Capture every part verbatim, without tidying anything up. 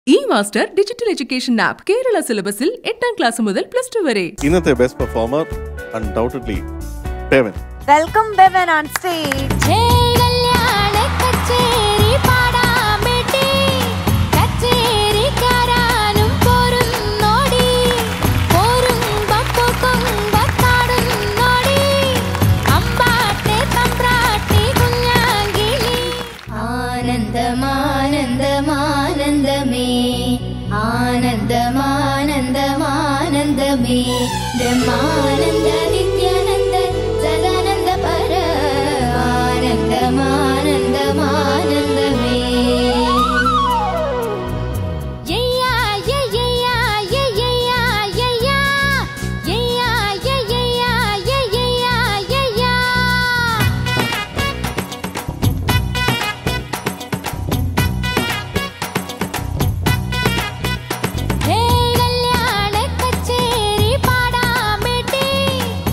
E-Master Digital Education App Kerala syllabusil എട്ടാം class മുതൽ plus two വരെ. ഇന്നത്തെ best performer undoubtedly Bevan. Welcome Bevan on stage. Hey കല്യാണ കച്ചേരി പാടാൻ വേണ്ടി കച്ചേരിക്കാരനും പോരുന്നോടി പോരുമ്പോ കൊമ്പത്താടുന്നോടി അമ്പാട്ടെ തമ്പ്രാട്ടി കുഞ്ഞാങ്കിളി ആനന്ദമാനന്ദമാനന്ദമേ ആനന്ദമാനന്ദമാനന്ദമേ ബ്രഹ്മാനന്ദ നിത്യാനന്ദ സദാനന്ദ പര ആനന്ദമാനന്ദമാനന്ദമേ യയ്യാ യയ്യാ യയ്യാ യയ്യാ യയ്യാ യയ്യാ യയ്യാ യയ്യാ ഹേ കല്യാണ കച്ചേരി പാടാൻ വേണ്ടി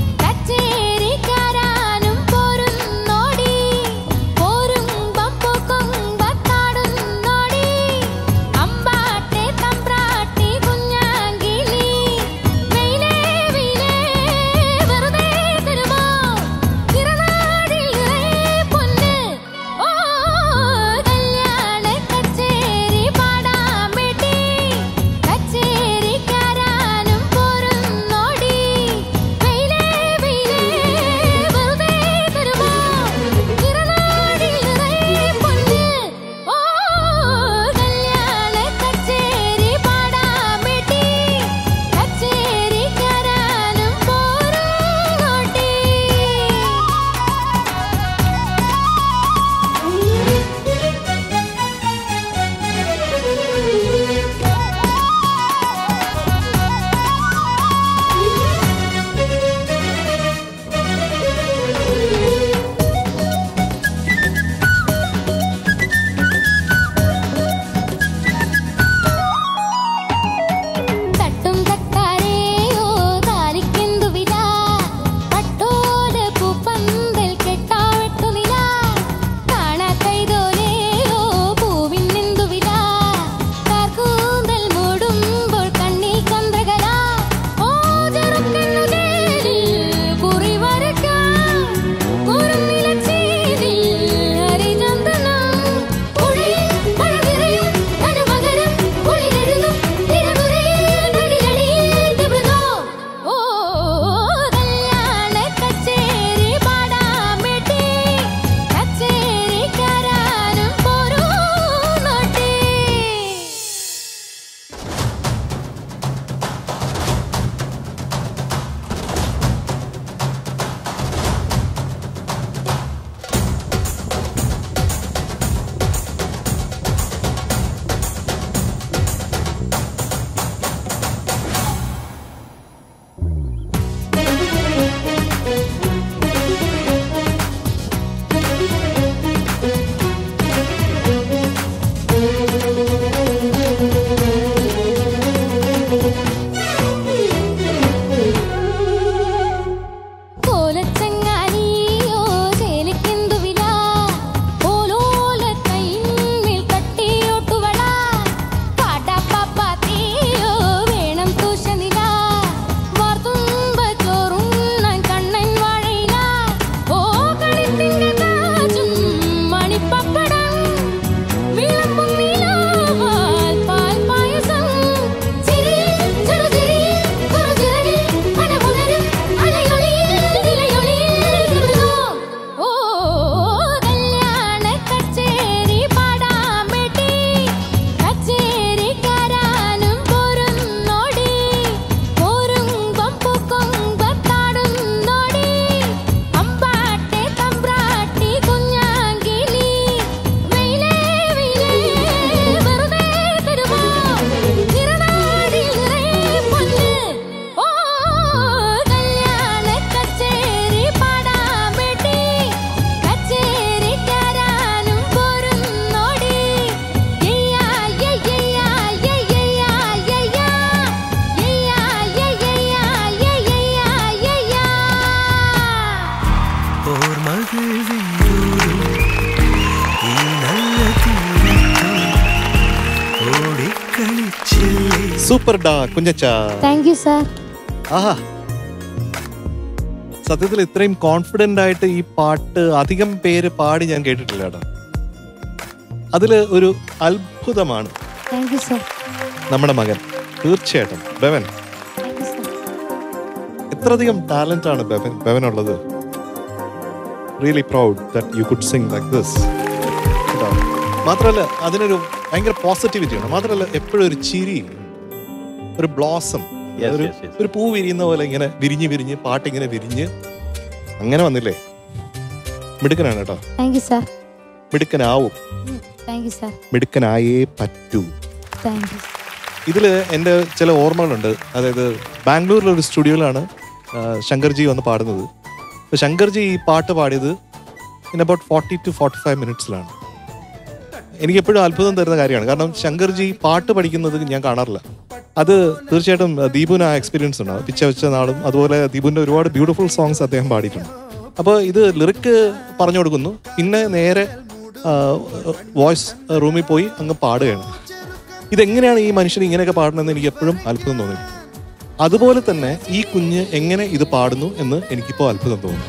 സൂപ്പർ ഡാ കുഞ്ഞച്ച. Thank you sir. ആഹാ, സത്യത്തിൽ ഇത്രയും കോൺഫിഡന്റ് ആയിട്ട് ഈ പാട്ട് അധികം പേര് പാടി ഞാൻ കേട്ടിട്ടില്ല കേട്ടോ. അതില് ഒരു അത്ഭുതമാണ് താങ്ക് യു സാർ. നമ്മുടെ മകൻ. തീർച്ചയായിട്ടും ബെവൻ, താങ്ക് യു സാർ. എത്രയധികം ടാലന്റ് ആണ് ബെവൻ ബെവനുള്ളത്. Really proud that you could sing like this. മാത്രമല്ല അതിനൊരു ഭയങ്കര പോസിറ്റിവിറ്റിയാണ്. മാത്രമല്ല എപ്പോഴും ഒരു ചിരി, ഒരു ബ്ലോസം, ഒരു പൂ വിരിയുന്ന പോലെ ഇങ്ങനെ വിരിഞ്ഞ് വിരിഞ്ഞ് പാട്ടിങ്ങനെ വിരിഞ്ഞ് അങ്ങനെ വന്നില്ലേ. മിടുക്കനാണ് കേട്ടോ. Thank you sir. മിടുക്കനാവും. Thank you sir. മിടുക്കനായേ പറ്റൂ. Thank you. ഇതിൽ എൻ്റെ ചില ഓർമ്മകളുണ്ട്. അതായത് ബാംഗ്ലൂരിലൊരു സ്റ്റുഡിയോയിലാണ് ശങ്കർജി വന്ന് പാടുന്നത്. അപ്പോൾ ശങ്കർജി ഈ പാട്ട് പാടിയത് in about forty two forty five മിനിറ്റ്സിലാണ്. എനിക്കെപ്പോഴും അത്ഭുതം തരുന്ന കാര്യമാണ്. കാരണം ശങ്കർജി പാട്ട് പഠിക്കുന്നത് ഞാൻ കാണാറില്ല. അത് തീർച്ചയായിട്ടും ദീപുവിന് ആ എക്സ്പീരിയൻസ് ഉണ്ടാവും. പിച്ച വെച്ച നാളും അതുപോലെ ദീപുവിൻ്റെ ഒരുപാട് ബ്യൂട്ടിഫുൾ സോങ്സ് അദ്ദേഹം പാടിയിട്ടുണ്ട്. അപ്പോൾ ഇത് ലിറിക്ക് പറഞ്ഞു കൊടുക്കുന്നു, പിന്നെ നേരെ വോയിസ് റൂമിൽ പോയി അങ്ങ് പാടുകയാണ്. ഇതെങ്ങനെയാണ് ഈ മനുഷ്യൻ ഇങ്ങനെയൊക്കെ പാടണമെന്ന് എനിക്ക് എപ്പോഴും അത്ഭുതം തോന്നി. അതുപോലെ തന്നെ ഈ കുഞ്ഞ് എങ്ങനെ ഇത് പാടുന്നു എന്ന് എനിക്കിപ്പോൾ അത്ഭുതം തോന്നുന്നു.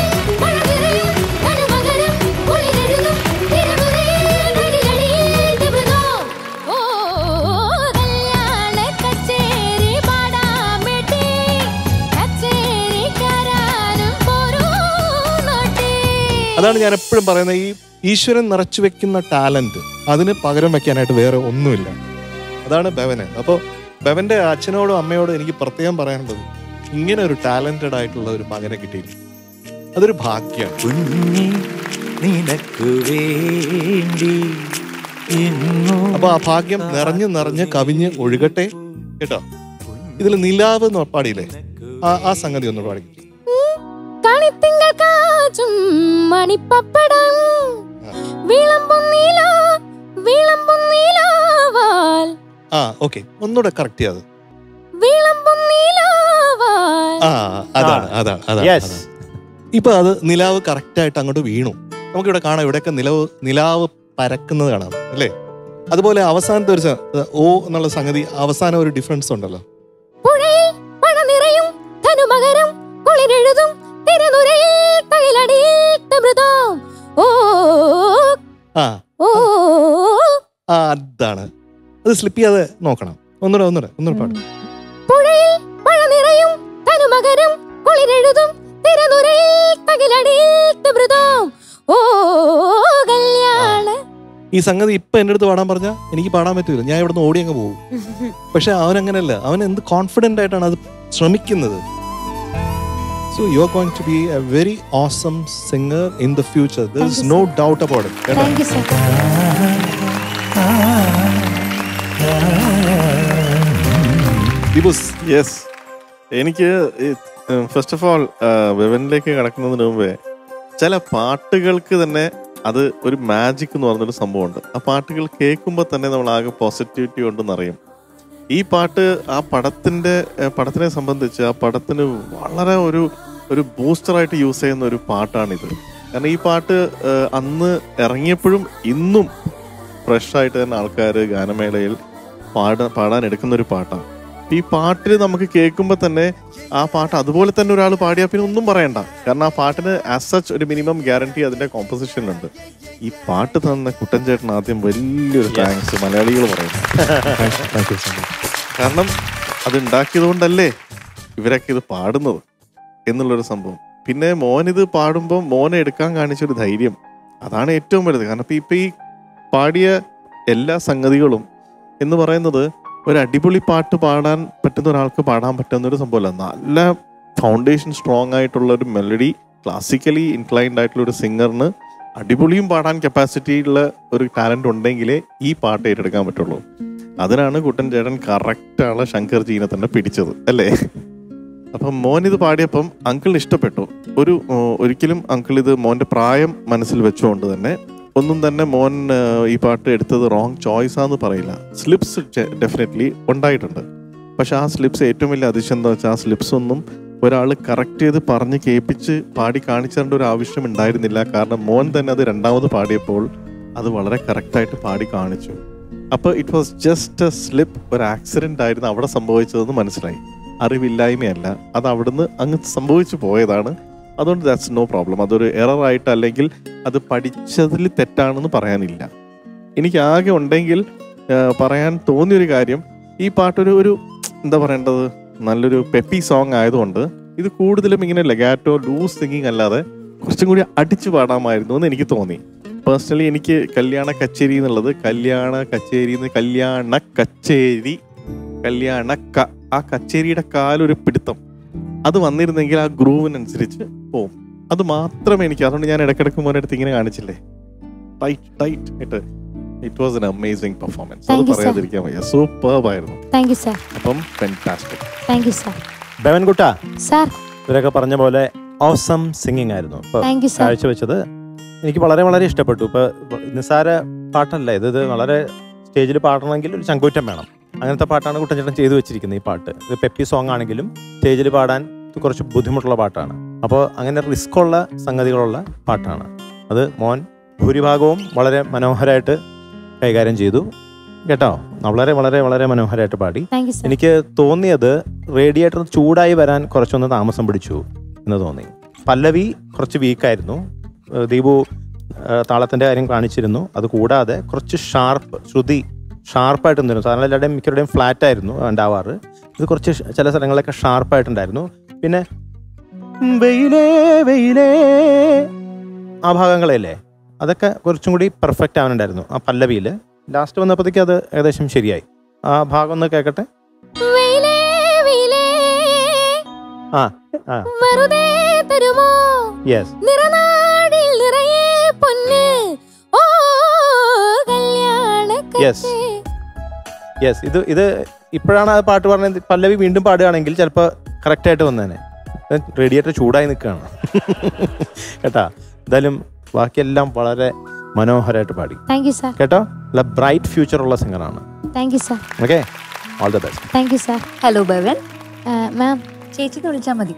അതാണ് ഞാൻ എപ്പോഴും പറയുന്നത്, ഈ ഈശ്വരൻ നിറച്ചു വെക്കുന്ന ടാലന്റ് അതിന് പകരം വെക്കാനായിട്ട് വേറെ ഒന്നുമില്ല. അതാണ് ബെവന്. അപ്പോൾ ബെവന്റെ അച്ഛനോടും അമ്മയോടും എനിക്ക് പ്രത്യേകം പറയാനുള്ളത്, ഇങ്ങനെ ഒരു ടാലന്റഡ് ആയിട്ടുള്ള ഒരു മകനെ കിട്ടിയില്ല, അതൊരു ഭാഗ്യമാണ്. അപ്പൊ ആ ഭാഗ്യം നിറഞ്ഞ് നിറഞ്ഞ് കവിഞ്ഞ് ഒഴുകട്ടെ കേട്ടോ. ഇതിൽ നിലാവ് എന്ന് പാടിയില്ലേ, ആ ആ സംഗതി ഒന്ന് പാടി. മണിപ്പപ്പടം ആ ഓക്കെ, ഒന്നുകൂടെ കറക്റ്റ് ചെയ്യാതെ. ആ അതാണ് അതാണ് അതാണ് ഇപ്പൊ അത് നിലാവ് കറക്റ്റ് ആയിട്ട് അങ്ങോട്ട് വീണു. നമുക്കിവിടെ കാണാം, ഇവിടെയൊക്കെ നിലവ് നിലാവ് പരക്കുന്നത് കാണാം അല്ലേ. അതുപോലെ അവസാനത്തെ ഒരു ഓ എന്നുള്ള സംഗതി, അവസാനം ഒരു ഡിഫറൻസ് ഉണ്ടല്ലോ. ആ അതാണ്, അത് സ്ലിപ്പ് ചെയ്യാതെ നോക്കണം. ഒന്നുകൂടെ ഒന്നുകൂടെ ഒന്നുകൂടെ പാടും. ഈ സംഗതി ഇപ്പൊ എന്റെ അടുത്ത് പാടാൻ പറഞ്ഞാൽ എനിക്ക് പാടാൻ പറ്റൂല, ഞാൻ ഇവിടുന്ന് ഓടി അങ്ങ് പോകും. പക്ഷെ അവൻ അങ്ങനെയല്ല, അവൻ എന്ത് കോൺഫിഡന്റ് ആയിട്ടാണ് അത് ശ്രമിക്കുന്നത്. So you are going to be a very awesome singer in the future. There is no doubt about it. Thank you, sir. Dibus, yes. എനിക്ക് ഫസ്റ്റ് ഓഫ് ഓൾ ബെവനിലേക്ക് കടക്കുന്നതിന് മുമ്പേ ചില പാട്ടുകൾക്ക് തന്നെ അത് ഒരു മാജിക് എന്ന് പറഞ്ഞൊരു സംഭവമുണ്ട്. ആ പാട്ടുകൾ കേൾക്കുമ്പോൾ തന്നെ നമ്മൾ ആകെ പോസിറ്റിവിറ്റി ഉണ്ടെന്നറിയും. ഈ പാട്ട് ആ പടത്തിന്റെ പടത്തിനെ സംബന്ധിച്ച് ആ പടത്തിന് വളരെ ഒരു ഒരു ബൂസ്റ്ററായിട്ട് യൂസ് ചെയ്യുന്ന ഒരു പാട്ടാണിത്. കാരണം ഈ പാട്ട് അന്ന് ഇറങ്ങിയപ്പോഴും ഇന്നും ഫ്രഷായിട്ട് തന്നെ ആൾക്കാർ ഗാനമേളയിൽ പാടാ പാടാൻ എടുക്കുന്ന ഒരു പാട്ടാണ്. ഈ പാട്ടിൽ നമുക്ക് കേൾക്കുമ്പോൾ തന്നെ ആ പാട്ട് അതുപോലെ തന്നെ ഒരാൾ പാടിയാൽ പിന്നെ ഒന്നും പറയണ്ട. കാരണം ആ പാട്ടിന് ആസ് സച്ച് ഒരു മിനിമം ഗ്യാരണ്ടി അതിന്റെ കോമ്പോസിഷനിലുണ്ട്. ഈ പാട്ട് തന്ന കുട്ടൻ ചേട്ടൻ ആദ്യം വലിയൊരു താങ്ക്സ് മലയാളികൾ പറയുന്നു. കാരണം അത് ഉണ്ടാക്കിയത് കൊണ്ടല്ലേ ഇവരൊക്കെ ഇത് പാടുന്നത് എന്നുള്ളൊരു സംഭവം. പിന്നെ മോൻ ഇത് പാടുമ്പോൾ മോനെ എടുക്കാൻ കാണിച്ചൊരു ധൈര്യം, അതാണ് ഏറ്റവും വലുത്. കാരണം ഇപ്പം ഇപ്പം ഈ പാടിയ എല്ലാ സംഗതികളും എന്ന് പറയുന്നത് ഒരു അടിപൊളി പാട്ട് പാടാൻ പറ്റുന്ന ഒരാൾക്ക് പാടാൻ പറ്റുന്ന ഒരു സംഭവമല്ല. നല്ല ഫൗണ്ടേഷൻ സ്ട്രോങ് ആയിട്ടുള്ള ഒരു മെലഡി, ക്ലാസിക്കലി ഇൻക്ലൈൻഡ് ആയിട്ടുള്ള ഒരു സിംഗറിന് അടിപൊളിയും പാടാൻ കപ്പാസിറ്റി ഉള്ള ഒരു ടാലന്റ് ഉണ്ടെങ്കിലേ ഈ പാട്ട് ഏറ്റെടുക്കാൻ പറ്റുള്ളൂ. അതിനാണ് കുട്ടൻ ചേട്ടൻ കറക്റ്റ് ആളെ ശങ്കർജീനെ തന്നെ പിടിച്ചത് അല്ലേ. അപ്പം മോൻ ഇത് പാടിയപ്പം അങ്കിളിന് ഇഷ്ടപ്പെട്ടു. ഒരു ഒരിക്കലും അങ്കിൾ ഇത് മോൻ്റെ പ്രായം മനസ്സിൽ വെച്ചുകൊണ്ട് തന്നെ ഒന്നും തന്നെ മോൻ ഈ പാട്ട് എടുത്തത് റോങ് ചോയ്സാന്ന് പറയില്ല. സ്ലിപ്സ് ഡെഫിനറ്റ്ലി ഉണ്ടായിട്ടുണ്ട്. പക്ഷെ ആ സ്ലിപ്സ് ഏറ്റവും വലിയ അതിശയം എന്താ വെച്ചാൽ ആ സ്ലിപ്സ് ഒന്നും ഒരാൾ കറക്റ്റ് ചെയ്ത് പറഞ്ഞ് കേൾപ്പിച്ച് പാടി കാണിച്ചേണ്ട ഒരു ആവശ്യം ഉണ്ടായിരുന്നില്ല. കാരണം മോൻ തന്നെ അത് രണ്ടാമത് പാടിയപ്പോൾ അത് വളരെ കറക്റ്റായിട്ട് പാടി കാണിച്ചു. അപ്പോൾ it was just a slip, ഒരു ആക്സിഡന്റ് ആയിരുന്നു അവിടെ സംഭവിച്ചതെന്ന് മനസ്സിലായി. അറിവില്ലായ്മയല്ല, അത് അവിടുന്ന് അങ്ങ് സംഭവിച്ചു പോയതാണ്. അതുകൊണ്ട് ദാറ്റ്സ് നോ പ്രോബ്ലം. അതൊരു എററായിട്ട് അല്ലെങ്കിൽ അത് പഠിച്ചതിൽ തെറ്റാണെന്ന് പറയാനില്ല. എനിക്ക് ആകെ ഉണ്ടെങ്കിൽ പറയാൻ തോന്നിയൊരു കാര്യം, ഈ പാട്ടൊരു ഒരു എന്താ പറയേണ്ടത്, നല്ലൊരു പെപ്പി സോങ് ആയതുകൊണ്ട് ഇത് കൂടുതലും ഇങ്ങനെ ലെഗാറ്റോ ലൂസ് സിംഗിങ് അല്ലാതെ കുറച്ചും കൂടി അടിച്ചു പാടാമായിരുന്നു എന്ന് എനിക്ക് തോന്നി. പേഴ്സണലി എനിക്ക് കല്യാണ കച്ചേരി എന്നുള്ളത് കല്യാണ കച്ചേരി കല്യാണ കച്ചേരി കല്യാണ ക ആ കച്ചേരിയുടെ കാലൊരു പിടുത്തം അത് വന്നിരുന്നെങ്കിൽ ആ ഗ്രൂവിനനുസരിച്ച് പോവും. അത് മാത്രമേ എനിക്ക്, അതുകൊണ്ട് ഞാൻ ഇടയ്ക്കിടയ്ക്ക് മോനെ അടുത്ത് ഇങ്ങനെ കാണിച്ചില്ലേ, ടൈറ്റ് ടൈറ്റ് ഇട്ട്. It was an amazing performance. അത് പറയാതിരിക്കാൻ വയ്യ, സൂപ്പർബ് ആയിരുന്നു. Thank you sir. അപ്പം ഫാന്റാസ്റ്റിക്. Thank you sir. ബെവൻകുട്ട സർ, ഇവരൊക്കെ പറഞ്ഞ പോലെ ഓസം സിംഗിങ് ആയിരുന്നു താങ്ക് യു സർ. കാഴ്ചവെച്ചത് എനിക്ക് വളരെ വളരെ ഇഷ്ടപ്പെട്ടു. ഇപ്പൊ നിസ്സാര പാട്ടല്ല ഇത്, ഇത് വളരെ സ്റ്റേജിൽ പാടണമെങ്കിൽ ഒരു ചങ്കൂറ്റം വേണം. അങ്ങനത്തെ പാട്ടാണ് കുട്ടൻചേട്ടൻ ചെയ്തു വെച്ചിരിക്കുന്നത്. ഈ പാട്ട് ഇത് പെപ്പി സോങ് ആണെങ്കിലും സ്റ്റേജിൽ പാടാൻ കുറച്ച് ബുദ്ധിമുട്ടുള്ള പാട്ടാണ്. അപ്പോൾ അങ്ങനെ റിസ്ക് ഉള്ള സംഗതികളുള്ള പാട്ടാണ് അത്. മോൻ ഭൂരിഭാഗവും വളരെ മനോഹരമായിട്ട് കൈകാര്യം ചെയ്തു കേട്ടോ. വളരെ വളരെ വളരെ മനോഹരമായിട്ട് പാടി. എനിക്ക് തോന്നിയത് റേഡിയേറ്റർ ചൂടായി വരാൻ കുറച്ചൊന്ന് താമസം പിടിച്ചു എന്ന് തോന്നി. പല്ലവി കുറച്ച് വീക്കായിരുന്നു. ദീപു താളത്തിൻ്റെ കാര്യം കാണിച്ചിരുന്നു. അത് കൂടാതെ കുറച്ച് ഷാർപ്പ് ശ്രുതി ഷാർപ്പായിട്ട് നിന്നിരുന്നു. സാധാരണ എല്ലാവരുടെയും മിക്കവരുടെയും ഫ്ലാറ്റ് ആയിരുന്നു ഉണ്ടാവാറ്. ഇത് കുറച്ച് ചില സ്ഥലങ്ങളിലൊക്കെ ഷാർപ്പായിട്ടുണ്ടായിരുന്നു. പിന്നെ വെയിലേ വെയിലേ ആ ഭാഗങ്ങളല്ലേ, അതൊക്കെ കുറച്ചും കൂടി പെർഫെക്റ്റ് ആവാനുണ്ടായിരുന്നു ആ പല്ലവിയിൽ. ലാസ്റ്റ് വന്നപ്പോഴത്തേക്ക് അത് ഏകദേശം ശരിയായി. ആ ഭാഗം ഒന്ന് കേൾക്കട്ടെ. ആ ആ യെസ് യെസ് യെസ് ഇത് ഇത് ഇപ്പോഴാണ് ആ പാട്ട് പറഞ്ഞത്. പല്ലവി വീണ്ടും പാടുകയാണെങ്കിൽ ചിലപ്പോൾ കറക്റ്റായിട്ട് വന്നേനെ. റേഡിയേറ്റർ ചൂടായി നിൽക്കുകയാണ് കേട്ടാ. എന്തായാലും ബാക്കിയെല്ലാം വളരെ മനോഹരമായിട്ട് പാടി കേട്ടോ. നല്ല ബ്രൈറ്റ് ഫ്യൂച്ചർ ഉള്ള സിംഗറാണ്. Thank you sir. Okay, all the best. Thank you sir. Hello Bevan. Ma'am ചേച്ചിക്ക് വിളിച്ചാൽ മതി.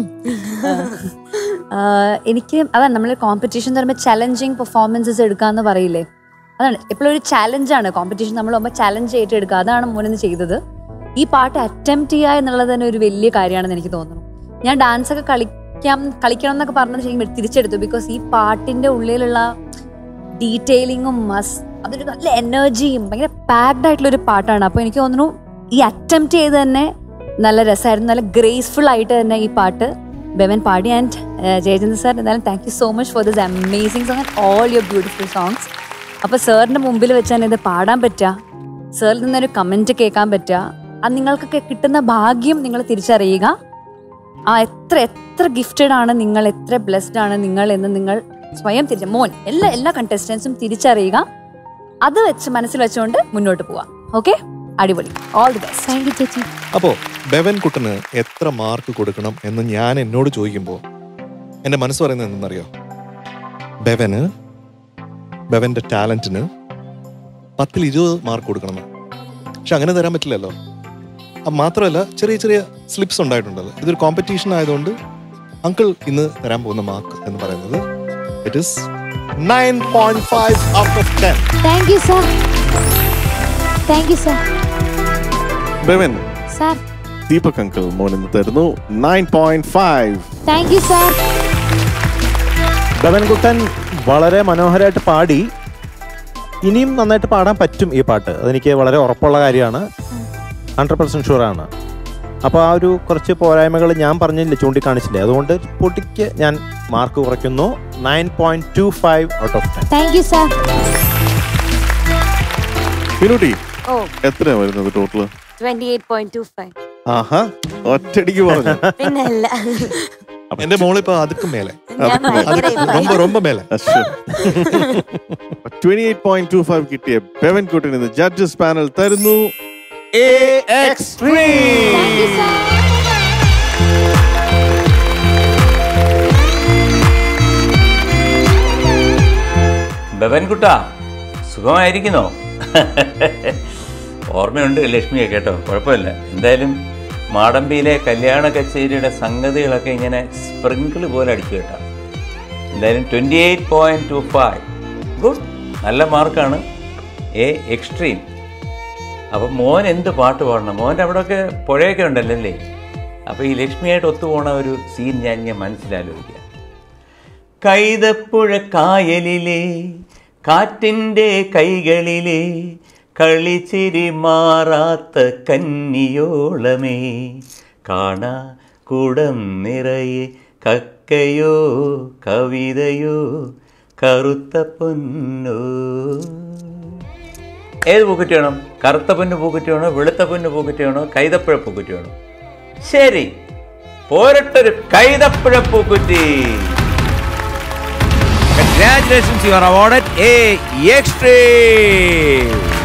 എനിക്ക് അതാണ് നമ്മൾ കോമ്പറ്റീഷൻ എന്ന് പറയുമ്പോൾ ചലഞ്ചിങ് പെർഫോമൻസസ് എടുക്കാന്ന് പറയില്ലേ, അതാണ് എപ്പോഴും ഒരു ചലഞ്ചാണ് കോമ്പറ്റീഷൻ. നമ്മൾ ആകുമ്പോൾ ചലഞ്ച് ഏറ്റെടുക്കുക, അതാണ് മോനെന്ന് ചെയ്തത്. ഈ പാട്ട് അറ്റംപ്റ്റ് ചെയ്യുക എന്നുള്ളത് തന്നെ ഒരു വലിയ കാര്യമാണെന്ന് എനിക്ക് തോന്നുന്നു. ഞാൻ ഡാൻസ് ഒക്കെ കളിക്കാം കളിക്കണം എന്നൊക്കെ പറഞ്ഞത് ശരിക്കും തിരിച്ചെടുത്തു. ബിക്കോസ് ഈ പാട്ടിന്റെ ഉള്ളിലുള്ള ഡീറ്റെയിലിങ്ങും അതൊരു നല്ല എനർജിയും ഭയങ്കര പാക്ഡ് ആയിട്ടുള്ള ഒരു പാട്ടാണ്. അപ്പോൾ എനിക്ക് തോന്നുന്നു ഈ അറ്റംപ്റ്റ് ചെയ്ത് തന്നെ നല്ല രസമായിരുന്നു. നല്ല ഗ്രേസ്ഫുൾ ആയിട്ട് തന്നെ ഈ പാട്ട് ബെവൻ പാടി. ആൻഡ് ജയചന്ദ്രൻ സാർ, എന്തായാലും thank you so much for this amazing song and all your beautiful songs. അപ്പോൾ സാറിൻ്റെ മുമ്പിൽ വെച്ചാൽ ഇത് പാടാൻ പറ്റുക, സാറിൽ നിന്നൊരു കമൻറ്റ് കേൾക്കാൻ പറ്റുക, അത് നിങ്ങൾക്കൊക്കെ കിട്ടുന്ന ഭാഗ്യം നിങ്ങൾ തിരിച്ചറിയുക. ആ എത്ര എത്ര ഗിഫ്റ്റഡ് ആണ് നിങ്ങൾ, എത്ര ബ്ലെസ്ഡ് ആണ് നിങ്ങൾ എന്ന് നിങ്ങൾ സ്വയം തിരിച്ച മോൻ എല്ലാ എല്ലാ കണ്ടസ്റ്റൻസും തിരിച്ചറിയുക. അത് വെച്ച് മനസ്സിൽ വെച്ചുകൊണ്ട് മുന്നോട്ട് പോവാം. ഓക്കെ, അടിപൊളി. All the best. Thank you ചേച്ചി. അപ്പോൾ ബെവൻ കുട്ടന് എത്ര മാർക്ക് കൊടുക്കണം എന്ന് ഞാൻ എന്നോട് ചോദിക്കുമ്പോൾ എൻ്റെ മനസ്സ് പറയുന്നത് എന്തെന്നറിയോ? ബെവന് ബെവൻ്റെ ടാലൻറ്റിന് പത്തിൽ ഇരുപത് മാർക്ക് കൊടുക്കണം. പക്ഷെ അങ്ങനെ തരാൻ പറ്റില്ലല്ലോ. മാത്രമല്ല ചെറിയ ചെറിയ സ്ലിപ്സ് ഉണ്ടായിട്ടുണ്ടല്ലോ. ഇതൊരു കോമ്പറ്റീഷൻ ആയതുകൊണ്ട് അങ്കിൾ ഇന്ന് തരാൻ പോകുന്ന മാർക്ക് എന്ന് പറയുന്നത് it is nine point five out of ten. Thank you sir. Thank you sir. Bevan sir, Deepak uncle മോനിന്ന് തരുന്നു nine point five. Thank you sir. ബെവൻകുട്ടൻ വളരെ മനോഹരമായിട്ട് പാടി. ഇനിയും നന്നായിട്ട് പാടാൻ പറ്റും ഈ പാട്ട്, അതെനിക്ക് വളരെ ഉറപ്പുള്ള കാര്യമാണ്. ഹൺഡ്രഡ് പെർസെൻറ്റ് ഷുവറാണ്. അപ്പോൾ ആ ഒരു കുറച്ച് പോരായ്മകൾ ഞാൻ പറഞ്ഞില്ലേ, ചൂണ്ടിക്കാണിച്ചില്ലേ, അതുകൊണ്ട് പൊട്ടിക്ക് ഞാൻ മാർക്ക് കുറയ്ക്കുന്നു. Nine point two five out of ten. Thank you sir. മിനുട്ടി എത്രയാ വരുന്നത് total? Twenty eight point two five. ആഹാ, ഒറ്റടിക്ക് പറഞ്ഞു. പിന്നല്ല, എന്റെ മോളിപ്പോ അതുക്കും മേലെ, ரொம்ப ரொம்ப മേലെ. ട്വന്റി-എയ്റ്റ് പോയിന്റ് ടു ഫൈവ് കിട്ടിയ ബെവൻ കുട്ടന് ജഡ്ജസ് പാനൽ തരുന്നു a extreme. Thank you sir. ബെവൻകുട്ട സുഖമായിരിക്കുന്നോ? ഓർമ്മയുണ്ട് ലക്ഷ്മിയെ കേട്ടോ, കുഴപ്പമില്ല. എന്തായാലും മാടമ്പിയിലെ കല്യാണ കച്ചേരിയുടെ സംഗതികളൊക്കെ ഇങ്ങനെ സ്പ്രിങ്കിൾ പോലെ അടിച്ചു കേട്ടോ. എന്തായാലും twenty eight point two five good, നല്ല മാർക്കാണ്. A extreme. അപ്പം മോൻ എന്ത് പാട്ട് പാടണം? മോൻ്റെ അവിടെയൊക്കെ പുഴയൊക്കെ ഉണ്ടല്ലോ അല്ലേ? അപ്പോൾ ഈ ലക്ഷ്മിയായിട്ട് ഒത്തുപോണ ഒരു സീൻ ഞാൻ ഞാൻ മനസ്സിലാലോചിക്കുക. കൈതപ്പുഴ കായലിലെ കാറ്റിൻ്റെ കൈകളിലെ കളിച്ചിരി മാറാത്ത കന്നിയോളമേ, കാണാ കുടം നിറയെ കക്കയോ കവിതയോ കറുത്ത പൊന്നോ. ഏത് പൂക്കുറ്റി വേണം? കറുത്ത പൊന്ന് പൂക്കുറ്റി വേണോ, വെളുത്ത പൊന്ന് പൂക്കുറ്റി വേണോ, കൈതപ്പുഴ പൂക്കുറ്റി വേണോ? ശരി, പോരട്ടൊരു Kaithapuzha പൂക്കുറ്റി. Congratulations, you are awarded a Extreme.